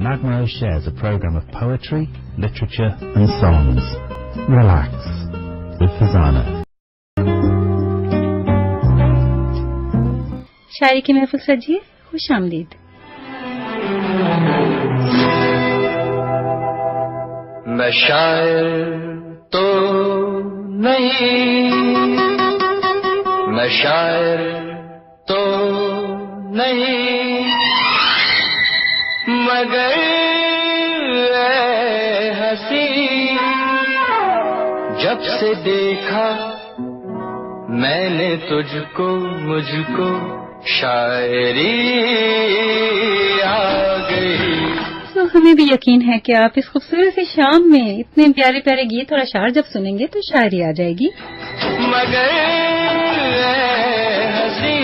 Naghma shares a program of poetry, literature and songs. Relax with Farzana. शायरी की महफिल सजिए, खुश आमदीद। मैं शायर तो नहीं, मैं शायर तो नहीं, मगर हंसी जब से देखा मैंने तुझको, मुझको शायरी आ गई। तो हमें भी यकीन है कि आप इस खूबसूरत सी शाम में इतने प्यारे प्यारे गीत और अशार जब सुनेंगे तो शायरी आ जाएगी। मगर हंसी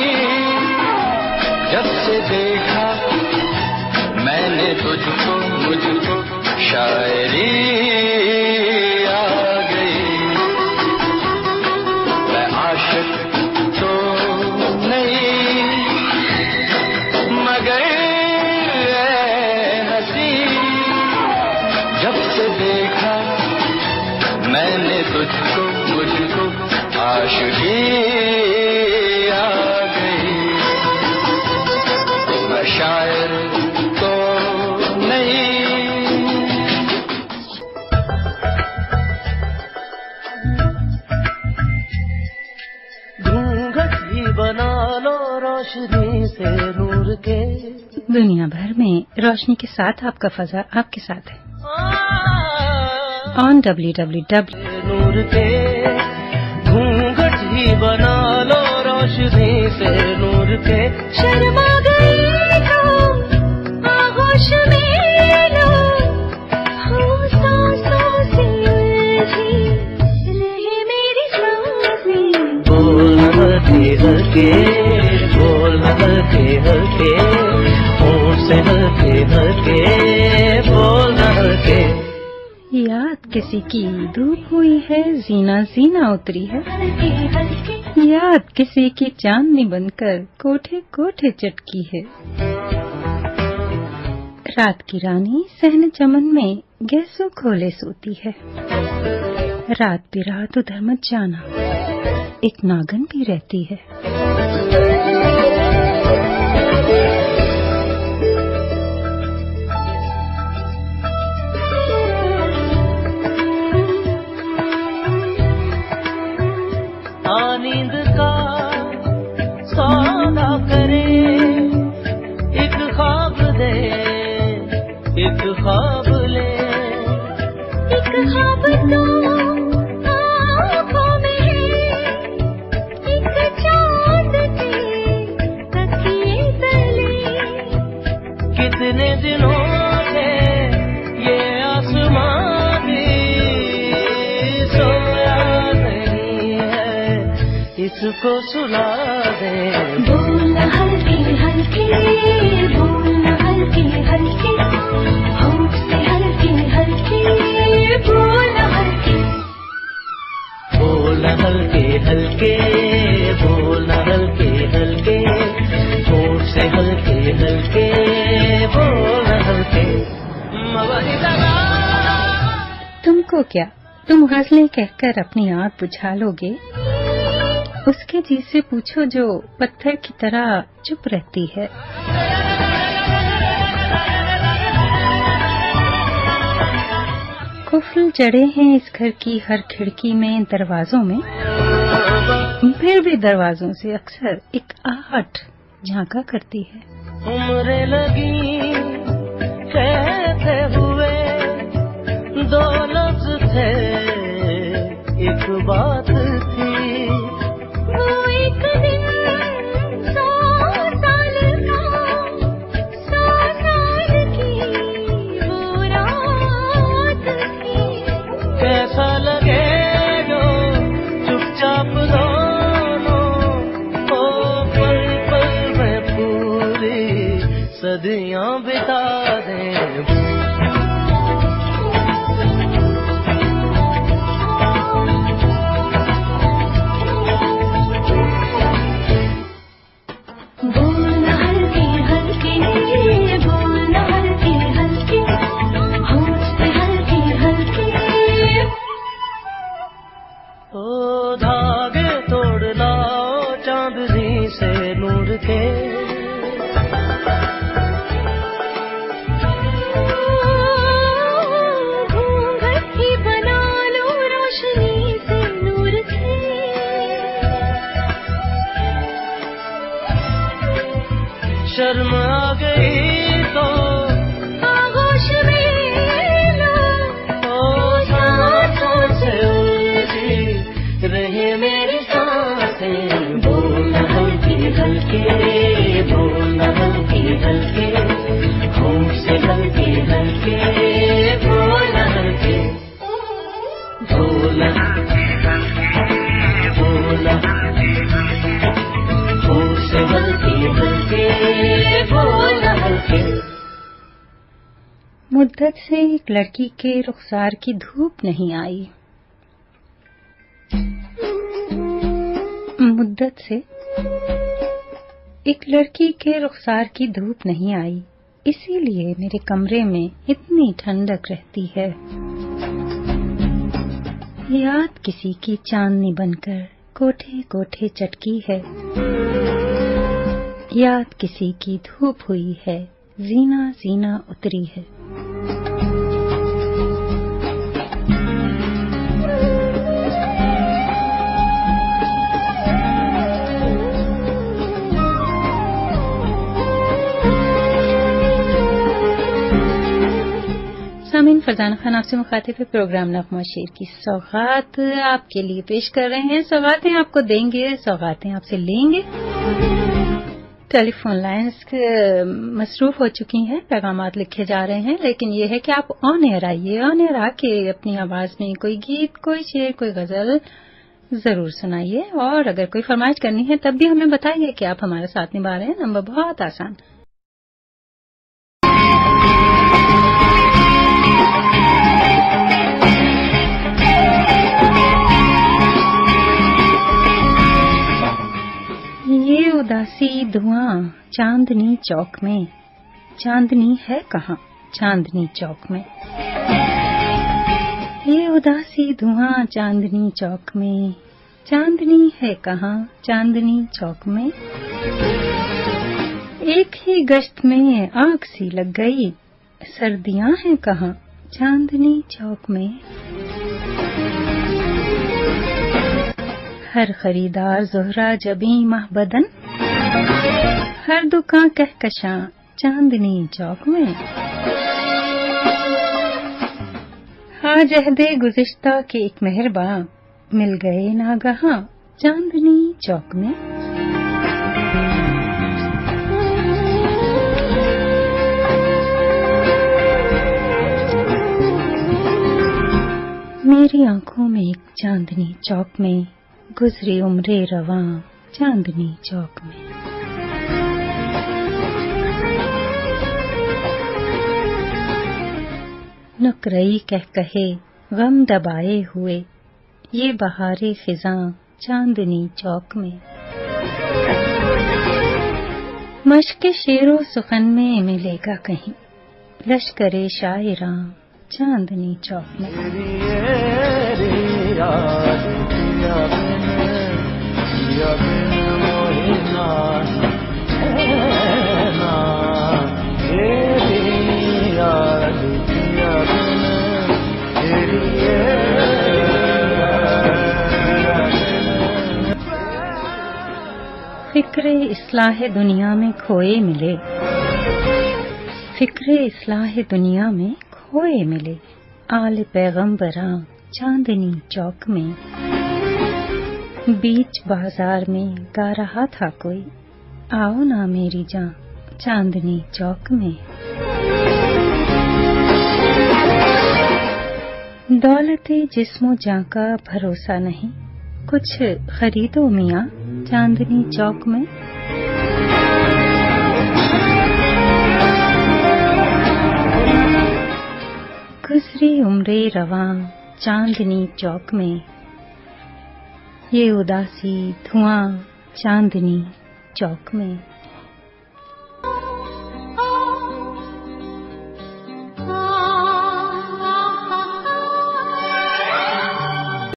जब से देखा मैंने तुझको, मुझको शायरी आ गई। मैं आशिक तो नहीं, मगर हंसी जब से देखा मैंने तुझको, मुझको आशिकी आ गई। मैं शायर तो नहीं। घूंघट भी बना लो रोशनी से नूर के। दुनिया भर में रोशनी के साथ आपका फजा आपके साथ है। ऑन www नूर के घूंघट ही बना लो रोशनी से नूर के। शर्मा गई तो आगोश में लो, हो सांसों से उलझी रहे मेरी सांसें। बोल हल्के हल्के, बोल हल्के हल्के, होंठ से हल्के हल्के, बोल हल्के। याद किसी की धूप हुई है, जीना जीना उतरी है। याद किसी की चांदनी बनकर कोठे कोठे चटकी है। रात की रानी सहन चमन में गैसों खोले सोती है। रात बिरात उधर मत जाना, एक नागन भी रहती है। नींद का सौदा करे, एक ख्वाब दे, एक ख्वाब ले, एक ख्वाब तो आँखों में है, एक चाँद के तकिए तले। कितने दिनों से ये आसमां भी सोया नहीं है, इसको सुला दे। बोल हल्के हल्के, बोल हल्के हल्के, होंठ से हल्के हल्के, बोल हल्के। बोल हल्के हल्के, बोल हल्के हल्के, होंठ से हल्के हल्के, बोल हल्के। तुमको क्या, तुम हंसले कहकर अपनी आँख बुझा लोगे। उसके जी से पूछो जो पत्थर की तरह चुप रहती है। कुफल जड़े हैं इस घर की हर खिड़की में, दरवाजों में। फिर भी दरवाजों से अक्सर एक आहट झांका करती है। उम्र लगी कहते हुए दो लफ्ज थे, एक बात थी। वो एक दिन 100 साल का, 100 साल की वो रात थी। कैसा लगे जो चुपचाप दोनों हो, पल पल में पूरी सदियां बिता दें। बोल हल्के हल्के, बोल हल्के हल्के, शर्म आ गई तो आगोश में लो, सांसों से उलझी रहे मेरी सांसें। बोल हल्के हल्के, बोल हल्के हल्के, होंठ से हल्के हल्के, बोल हल्के, बोल हल्के हल्के, बोल हल्के हल्के, होंठ से हल्के हल्के, बोल हल्के। मुद्दत से एक लड़की के रुखसार की धूप नहीं आई। मुद्दत से एक लड़की के रुखसार की धूप नहीं आई, इसीलिए मेरे कमरे में इतनी ठंडक रहती है। याद किसी की चांदनी बनकर कोठे कोठे चटकी है। याद किसी की धूप हुई है, जीना जीना उतरी है। सामीन, फरजाना खान आपसे मुखातिब है। प्रोग्राम नगमा शेर की सौगात आपके लिए पेश कर रहे हैं। सौगातें आपको देंगे, सौगातें आपसे लेंगे। टेलीफोन लाइन्स मसरूफ हो चुकी हैं, पैगामात लिखे जा रहे हैं, लेकिन ये है कि आप ऑन एयर आइए। ऑन एयर आके अपनी आवाज में कोई गीत, कोई शेर, कोई गजल जरूर सुनाइए। और अगर कोई फरमाइश करनी है तब भी हमें बताइए कि आप हमारे साथ निभा रहे हैं। नंबर बहुत आसान। ये उदासी धुआं चांदनी चौक में, चांदनी है कहाँ चांदनी चौक में। ये उदासी धुआं चांदनी चौक में, चांदनी है कहाँ चांदनी चौक में। एक ही गश्त में आग सी लग गई, सर्दियां हैं कहाँ चांदनी चौक में। हर खरीदार ज़ोहरा जबी महबदन, हर दुकान कहकशां चांदनी चौक में। आज अहदे गुज़िश्ता के एक मेहरबान मिल गए नागहां चांदनी चौक में। मेरी आंखों में एक चांदनी चौक में, गुजरी उम्रे रवां चांदनी चौक में। नुकरई कह कहे गम दबाए हुए, ये बहारे खिजां चांदनी चौक में। मश्क शेरो सुखन में मिलेगा कहीं, लश्करे शायरां चांदनी चौक में। फिक्रे इस्लाह दुनिया में खोए मिले, फिक्रे इस्लाह दुनिया में खोए मिले, आले पैगंबरां चांदनी चौक में। बीच बाजार में गा रहा था कोई, आओ ना मेरी जान चांदनी चौक में। दौलते जिस्मो जां का भरोसा नहीं, कुछ खरीदो मियां चांदनी चौक में। गुजरी उम्रे रवां चांदनी चौक में, ये उदासी धुआं चांदनी चौक में।